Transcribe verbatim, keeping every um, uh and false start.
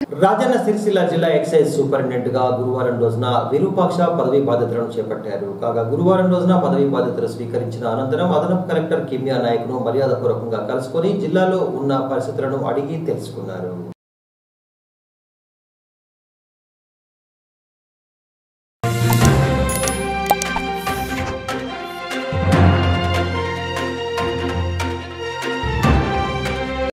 రాజన్న సిరిసిల్ల జిల్లా excise superintendent గా గురువారం రోజున విరూపాక్ష పదవి బాధ్యతలను చేపట్టారు. కాగా గురువారం రోజున పదవి బాధ్యతలు స్వీకరించిన అనంతరం అదనపు కలెక్టర్ కిమ్యా నాయక్ ను మర్యాదపూర్వకంగా కలుసుకొని జిల్లాలో ఉన్న పరిస్థితులను అడిగి తెలుసుకున్నారు.